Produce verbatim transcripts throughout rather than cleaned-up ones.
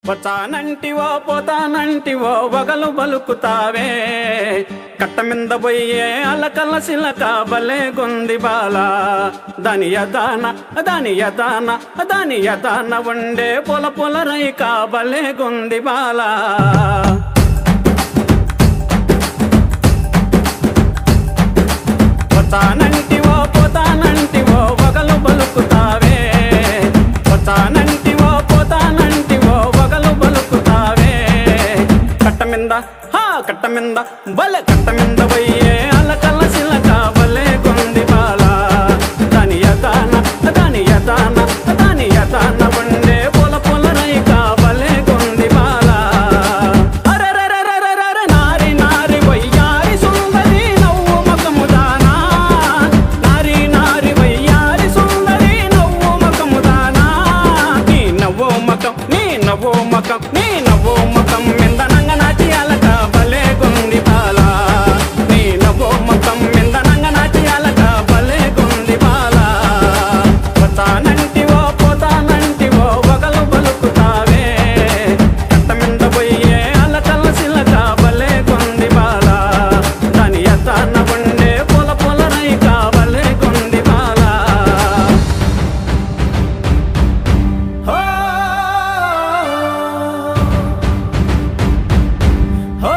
వచ్చానంటివో పోతానంటివో వగలు బలుకుతావే కట్ట మింద పోయే అలకల సిలక బలే గొంది బాల దాని యదాన దాని యదాన దాని యదాన ఉండే పొల పొల రైక బలే గొంది బాల వచ్చానంటివో పోతానంటివో వగలు బలుకుతావే వచ్చానంటివో పోతానంటివో వగలు బలుకుతావే కట్ట మింద హా కట్ట మింద బలే కట్ట మింద పోయే అలకల సిలక బలే గొంది బాల దాని యదాన దాని యదాన దాని యదాన ఉండే పొల పొల రైక బలే గొంది బాల అరెరెరెరెరెరె నారి నారి వయ్యారి సుందరి నవ్వు ముఖము దానా నారి నారి వయ్యారి సుందరి నవ్వు ముఖము దానా నీ నవ్వు ముఖం నీ నవ్వు ముఖం నీ నవ్వు ముఖం మింద నంగ నాచి అలక బలే గొంది బాల నీ నవ్వు ముఖం మింద నంగ నాచి అలక బలే గొంది బాల వచ్చానంటివో పోతానంటివో వగలు బలుకుతావే కట్ట మింద పోయే అలకల సిలక బలే గొంది బాల దాని యదాన ఉండే పొల పొల రైక బలే గొంది బాల హో హో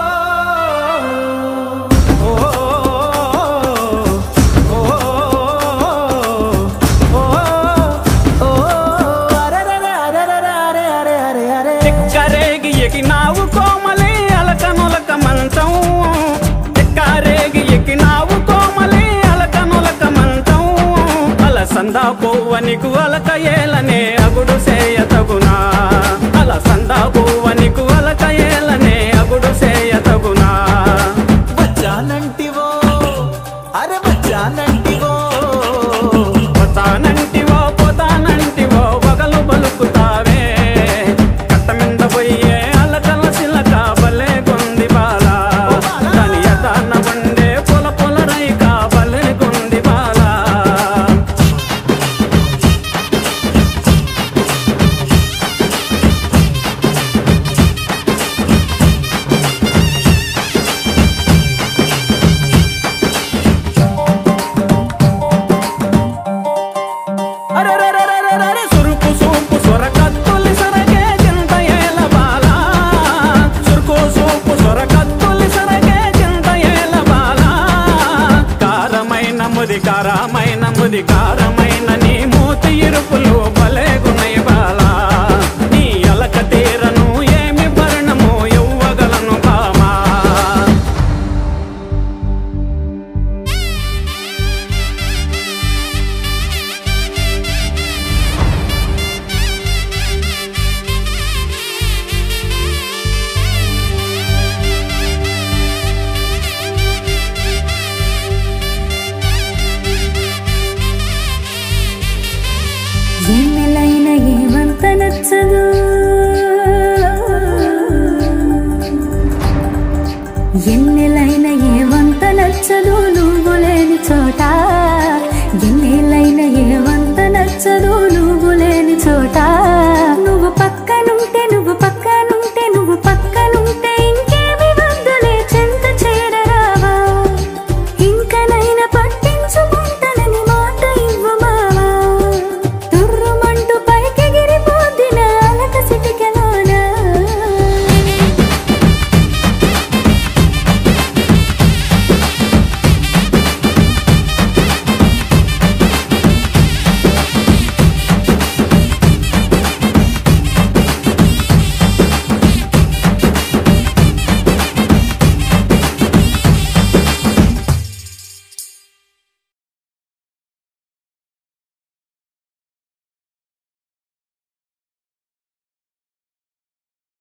చెక్కరేగి ఎకినావు కోమలి అలకనులక మంచం చెక్కరేగి ఎకినావు కోమలి అలకనులక మంచం అలసందా పోవ నీకు అలక ఏలనే